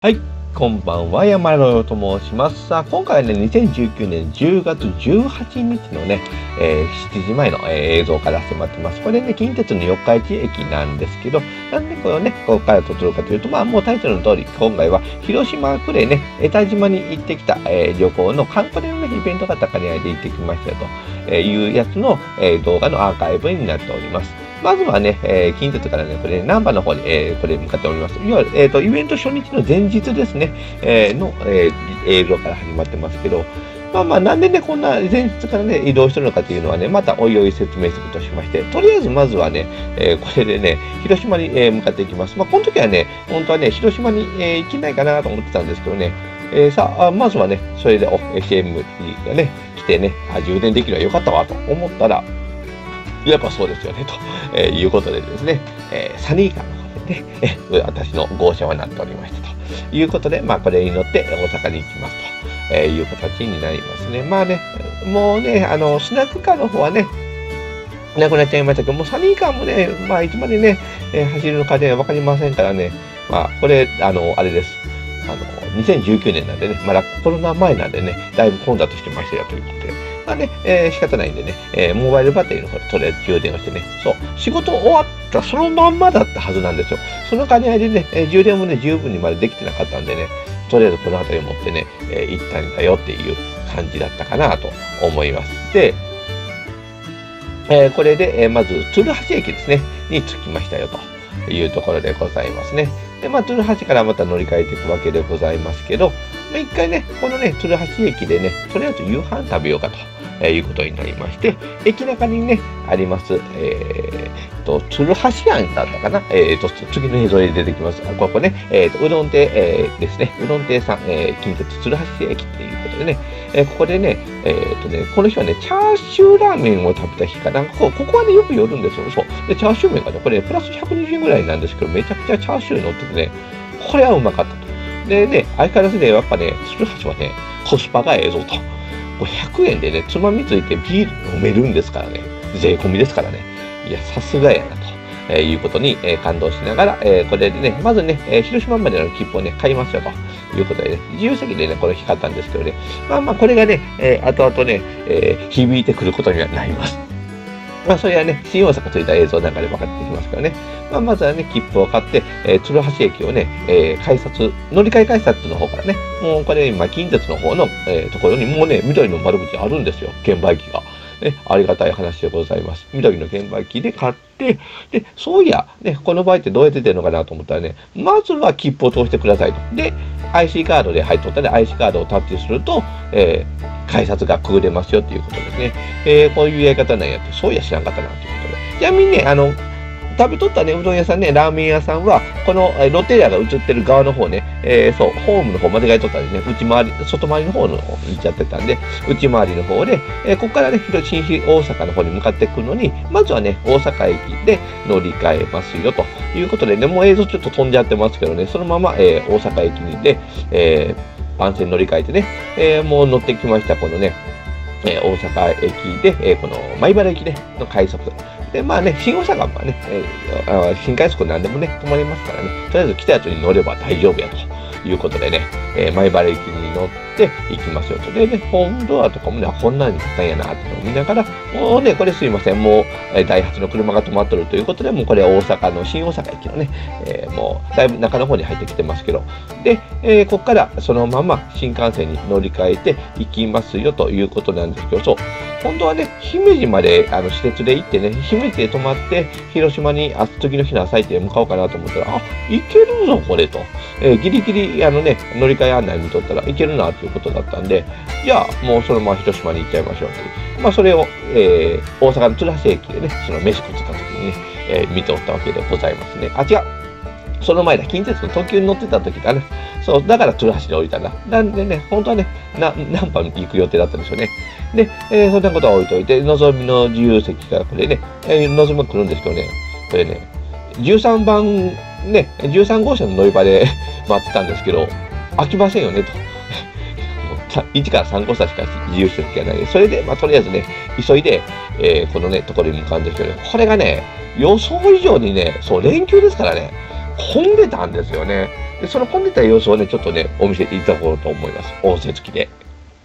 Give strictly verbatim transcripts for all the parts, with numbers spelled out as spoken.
はい、こんばんは、山野と申します。さあ、今回はね、にせんじゅうきゅうねんじゅうがつじゅうはちにちのね、えー、しちじまえの、えー、映像から迫ってます。これね、近鉄の四日市駅なんですけど、なんでこれをね、ここから撮ってるかというと、まあ、もうタイトルの通り、今回は広島クレね、江田島に行ってきた、えー、旅行の観光の、ね、イベントが高輪で行ってきましたよというやつの、えー、動画のアーカイブになっております。まずはね、えー、近鉄からね、これ、ね、難波の方に、えー、これ向かっております。いわゆる、えっと、イベント初日の前日ですね、えー、の、えー、映像から始まってますけど、まあまあ、なんでね、こんな前日からね、移動してるのかというのはね、またおいおい説明するとしまして、とりあえずまずはね、えー、これでね、広島に、えー、向かっていきます。まあ、この時はね、本当はね、広島に、えー、行けないかなと思ってたんですけどね、えー、さあ、まずはね、それで、お、エスエム がね、来てね、あ、充電できればよかったわと思ったら、やっぱそうですよね、と、えー、いうことでですね、えー、サニーカーの方でね、えー、私の号車はなっておりましたということで、まあ、これに乗って大阪に行きますと、えー、いう形になりますね。まあね、もうね、あの、スナックカーの方はね、なくなっちゃいましたけど、もうサニーカーもね、まあ、いつまでね、えー、走るのかね、わかりませんからね、まあ、これ、あの、あれです。あの、にせんじゅうきゅうねんなんでね、まだコロナ前なんでね、だいぶ混雑してましたよということで。まあね、えー、仕方ないんでね、えー、モバイルバッテリーの方でとりあえず充電をしてね、そう、仕事終わったそのまんまだったはずなんですよ。その兼ね合いでね、えー、充電もね、十分にまでできてなかったんでね、とりあえずこの辺りを持ってね、えー、行ったんだよっていう感じだったかなと思います。で、えー、これで、えー、まず、鶴橋駅ですね、に着きましたよというところでございますね。で、まあ、鶴橋からまた乗り換えていくわけでございますけど、まあ、一回ね、このね、鶴橋駅でね、とりあえず夕飯食べようかと。えー、いうことになりまして、駅中にね、あります、えー、と、鶴橋庵だったかな、えー、と、次の映像で出てきます。ここね、えー、と、うどん亭、えー、ですね、うどん亭さん、えー、近鉄鶴橋駅っていうことでね、えー、ここでね、えー、とね、この日はね、チャーシューラーメンを食べた日かな、ここ、ここはね、よく寄るんですよ。そう。で、チャーシュー麺がね、これ、プラスひゃくにじゅうえんぐらいなんですけど、めちゃくちゃチャーシュー乗っててね、これはうまかったと。でね、相変わらずね、やっぱね、鶴橋はね、コスパがええぞと。ひゃくえんでね、つまみついてビール飲めるんですからね。税込みですからね。いや、さすがやなと、えー、いうことに、えー、感動しながら、えー、これでね、まずね、えー、広島までの切符をね、買いますよということでね、自由席でね、これ光ったんですけどね、まあまあ、これがね、えー、後々ね、えー、響いてくることにはなります。まあ、それはね、新大阪ついた映像なんかで分かってきますからね。まあ、まずはね、切符を買って、えー、鶴橋駅をね、えー、改札、乗り換え改札の方からね、もうこれ今、近鉄の方の、えー、ところにもうね、緑の窓口あるんですよ、券売機が。ね、ありがたい話でございます。緑の券売機で買って、で、そういや、ね、この場合ってどうやって出るのかなと思ったらね、まずは切符を通してくださいと。で、アイシー カードで入っとったら、アイシー カードをタッチすると、えー、改札がくぐれますよっていうことですね。えー、こういうやり方なんやって、そういや知らんかったなということで。ちなみにね、あの、食べとったね、うどん屋さんね、ラーメン屋さんは、このえロッテリアが映ってる側の方ね、えー、そう、ホームの方間違えとったんでね、内回り、外回りの方の方に行っちゃってたんで、内回りの方で、えー、ここからね、新大阪の方に向かってくるのに、まずはね、大阪駅で乗り換えますよ、ということでね、もう映像ちょっと飛んじゃってますけどね、そのまま、えー、大阪駅にで、えー、番線乗り換えてね、えー、もう乗ってきました、このね、えー、大阪駅で、えー、この米原駅での快速。で、まあね、新大阪はね、えー、新快速なんでもね、止まりますからね、とりあえず来たやつに乗れば大丈夫やということでね、えー、米原駅に乗って行きますよと。でね、ホームドアとかもね、こんなに来たんやなっていうのを見ながら、もうね、これすいません、もう、えー、ダイハツの車が止まっとるということで、もうこれ大阪の新大阪駅のね、えー、もうだいぶ中の方に入ってきてますけど、で、えー、ここからそのまま新幹線に乗り換えて行きますよということなんですけど、そう、本当はね、姫路まであの私鉄で行ってね、姫路で泊まって、広島にあ次の日の朝行って向かおうかなと思ったら、あ、行けるぞ、これと。えー、ギリギリ、あのね、乗り換え案内見とったらいけるな、ということだったんで、じゃあ、もうそのまま広島に行っちゃいましょうという。まあ、それを、えー、大阪の鶴橋駅でね、その飯食ってた時にね、えー、見ておったわけでございますね。あ、違う。その前だ、近鉄の特急に乗ってた時だね。そう、だから鶴橋で降りたんだ。なんでね、本当はね、な、何番行く予定だったんでしょうね。で、えー、そんなことは置いといて、のぞみの自由席からこれね、えー、のぞみが来るんですけどね、これね、じゅうさんばん、ね、じゅうさん号車の乗り場で待ってたんですけど、飽きませんよね、と。いちからさん号車しか自由席がない。それで、まあ、とりあえずね、急いで、えー、このね、ところに向かうんですけどね、これがね、予想以上にね、そう、連休ですからね、混んでたんですよね。 でその混んでた様子をね、ちょっとね、お見せいただこうと思います。音声付きで。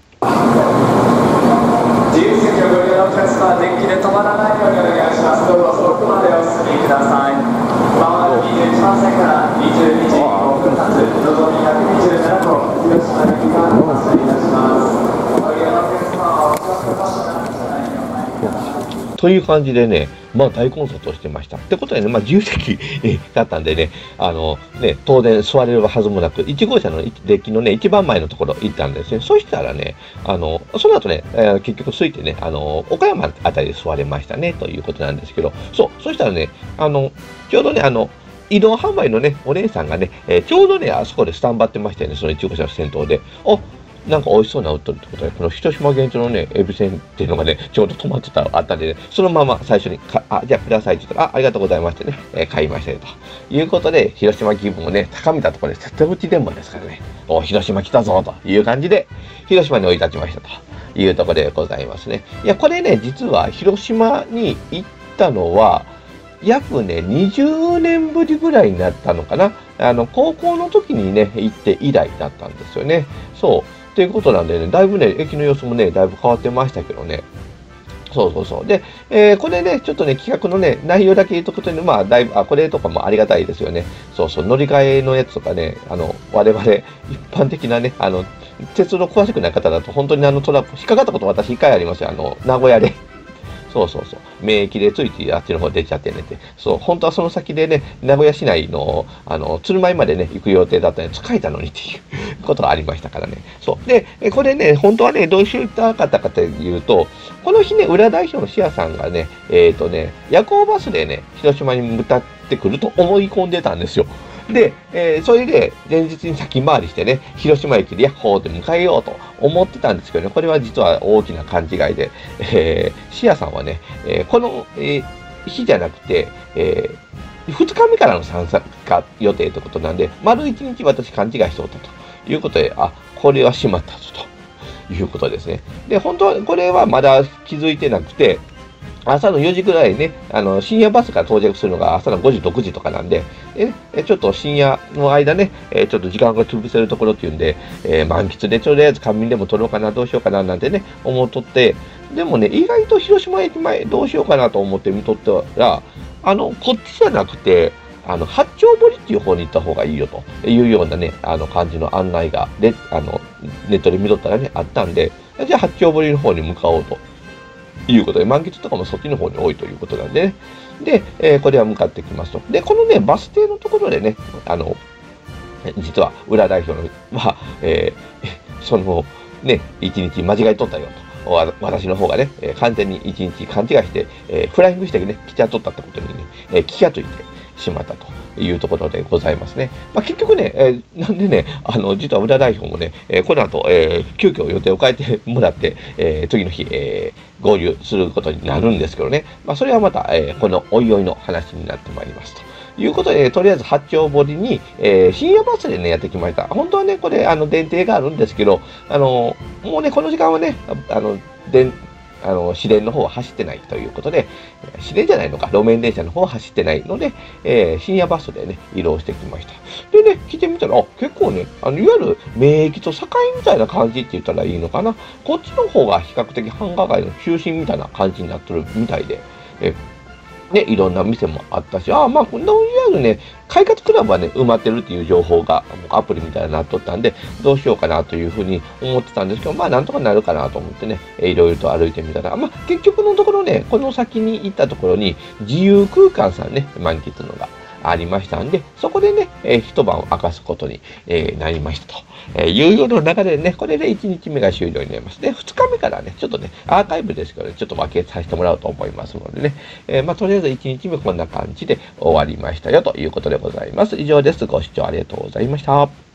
自由席をご利用のお客様、デッキで止まらないようにお願いします。どうぞそこまでお進みください。まもなくにじゅういちばん線からにじゅうにじごふん発、のぞみひゃくにじゅうなな号、広島行きが発車いたします。ご利用のお客様はお近くの場所から車内にお参りください。 という感じでね、まあ大混雑をしてました。ってことでね、まあ自由席だったんでね、あのね、当然座れるはずもなく、いち号車のデッキのね、一番前のところ行ったんですね。そしたらね、あの、その後ね、えー、結局空いてね、あの、岡山あたりで座れましたね、ということなんですけど、そう、そしたらね、あの、ちょうどね、あの、移動販売のね、お姉さんがね、えー、ちょうどね、あそこでスタンバってましたよね、そのいち号車の先頭で。あ、なんか美味しそうな売っとるってことで、この広島現地のね、エビせんっていうのがね、ちょうど止まってたあったんでね、そのまま最初にか、あ、じゃあくださいって言ったら、あ、ありがとうございましてね、えー、買いましたよということで、広島気分をね、高めたところで、瀬戸内電話ですからね、お、広島来たぞという感じで、広島に降り立ちましたというところでございますね。いや、これね、実は広島に行ったのは、約ね、にじゅうねんぶりぐらいになったのかな。あの、高校の時にね、行って以来だったんですよね。そう。ということなんでね、だいぶね、駅の様子もね、だいぶ変わってましたけどね。そうそうそう。で、えー、これね、ちょっとね、企画のね、内容だけ言うとくとね、まあ、だいぶ、あ、これとかもありがたいですよね。そうそう、乗り換えのやつとかね、あの、我々、一般的なね、あの、鉄道詳しくない方だと、本当にあのトラップ、引っかかったこと私一回ありますよ。あの、名古屋で。そうそうそう。免疫でついてあっちの方出ちゃってねって。そう、本当はその先でね、名古屋市内の、あの、鶴舞までね、行く予定だったのに使えたのにっていうことがありましたからね。そう。で、これね、本当はね、どうしようったかったかというと、この日ね、裏代表のシアさんがね、えっとね、夜行バスでね、広島に向かってくると思い込んでたんですよ。で、えー、それで前日に先回りしてね、広島駅でヤッホーで迎えようと思ってたんですけどね、これは実は大きな勘違いで、えー、シアさんはね、えー、この、えー、日じゃなくて、えー、ふつかめからの参加予定ということなんで、丸いちにち私勘違いしておったということで、あ、これはしまったぞということですね。で、本当はこれはまだ気づいてなくて、朝のよじぐらいね、あの、深夜バスが到着するのが朝のごじ、ろくじとかなんで、えちょっと深夜の間ね、えちょっと時間が潰せるところっていうんで、えー、満喫でとりあえず仮眠でも取ろうかな、どうしようかななんてね、思っとって、でもね、意外と広島駅前どうしようかなと思って見とったら、あの、こっちじゃなくて、あの、八丁堀っていう方に行った方がいいよというようなね、あの感じの案内がで、あの、ネットで見とったらね、あったんで、じゃあ八丁堀の方に向かおうと。いうことで、満喫とかもそっちの方に多いということなんでね。で、えー、これは向かってきますと。で、このね、バス停のところでね、あの、実は裏代表のは、えー、その、ね、一日間違えとったよと。私の方がね、えー、完全に一日勘違いして、えー、フライングしてね、来ちゃっとったってことにね、えー、気がついてしまったというところでございますね。まあ、結局ね、えー、なんでね、あの、実は裏代表もね、えー、この後、えー、急遽予定を変えてもらって、えー、次の日、えー、合流することになるんですけどね、まあ、それはまた、えー、このおいおいの話になってまいりますと。いうことで、とりあえず八丁堀に、えー、深夜バスでね、やってきました。本当はね、これ、あの、電停があるんですけど、あの、もうね、この時間はね、あの、電、あの、市電の方は走ってないということで、市電じゃないのか、路面電車の方は走ってないので、えー、深夜バスでね、移動してきました。でね、来てみたら、あ、結構ね、あの、いわゆる名駅と境みたいな感じって言ったらいいのかな。こっちの方が比較的繁華街の中心みたいな感じになってるみたいで、えね、いろんな店もあったし、ああ、まあ、とりあえずね、快活クラブはね、埋まってるっていう情報が、アプリみたいになっとったんで、どうしようかなというふうに思ってたんですけど、まあ、なんとかなるかなと思ってね、いろいろと歩いてみたら、まあ、結局のところね、この先に行ったところに、自由空間さんね、満喫のがありましたんで、そこでね、えー、一晩を明かすことに、えー、なりましたと。えー、いうような流れでね、これでいちにちめが終了になります。で、ふつかめからね、ちょっとね、アーカイブですけどね、ちょっと分けさせてもらおうと思いますのでね、えー、まあ、とりあえずいちにちめこんな感じで終わりましたよということでございます。以上です。ご視聴ありがとうございました。